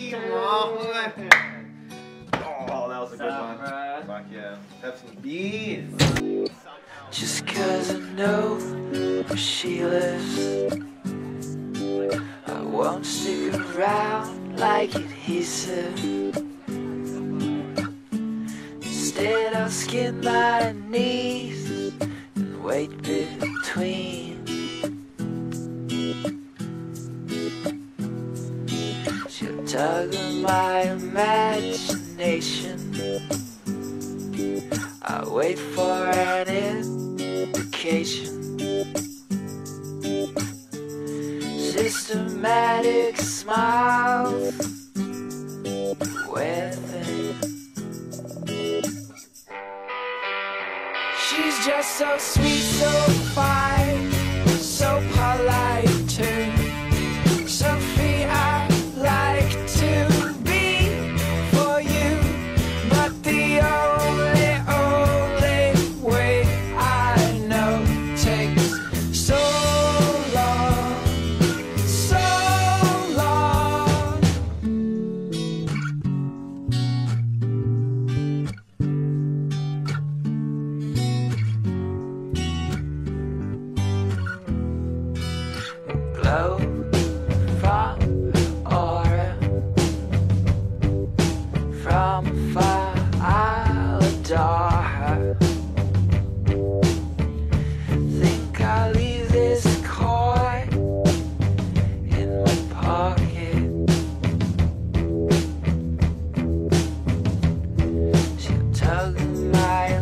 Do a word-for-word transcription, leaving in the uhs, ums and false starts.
Oh, that was a good one. Fuck yeah. Have some beans. Just cause I know where she lives, I won't stick around like adhesive. Instead I'll skin my knees and wait between. She'll tug on my imagination, I'll wait for an indication. Systematic smiles within. She's just so sweet, so fine, so polite too. Sophie, I like to be for you, but the only, only way I know takes so long, so long. Glow from aura, from afar I'll adore her. Think I'll leave this coin in my pocket. She'll tug my